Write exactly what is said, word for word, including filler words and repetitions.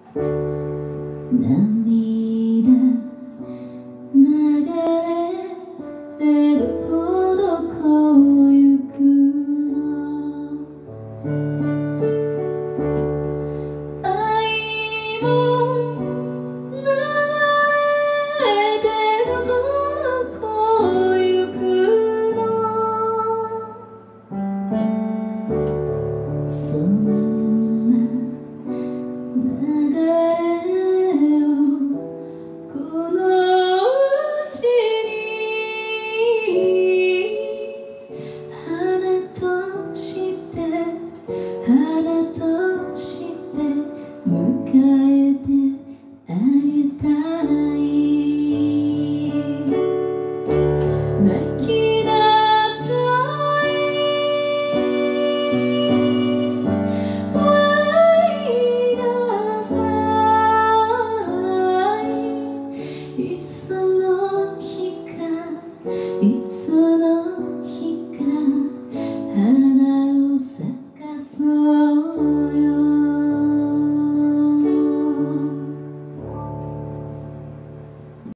涙流れてどこどこ行くの。愛も流れてどこどこ行くの。そんな流れをこのうちに花として花として迎えてあげたい。泣きなさい笑いなさいいつの